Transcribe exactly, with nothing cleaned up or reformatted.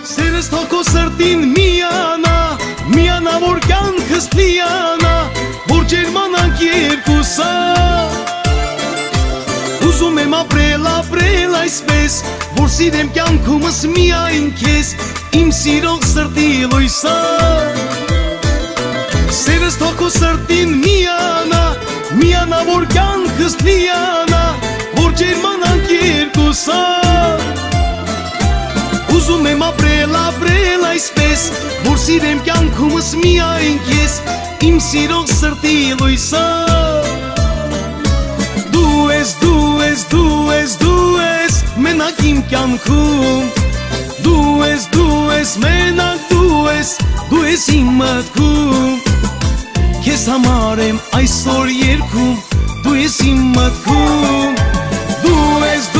Սերս թոքո սրտին միանա, միանա որ կյանքս պլիանա, որ ջերմանանք երկուսա։ Ուզում եմ ապրել, ապրել այսպես, որ սիրեմ կյանքումս միայն քեզ, իմ սիրող սրտի լույսա։ Սերս թոքո սրտին միանա, միանա որ կյանքս պլիանա, որ ջերմանանք երկուսա։ Ուզում եմ ապրել, ապրել այսպես, որ սիրեմ կյանքումս միայն քեզ, իմ սիրող սրտի լույսա։ Դու ես, դու ես, դու ես, դու ես, մենակ իմ կյանքում, դու ես, դու ես, մենակ դու ես, դու ես իմ մտքում, քեզ համար եմ այսօր երգում, դու ես իմ մտքում, դու ես,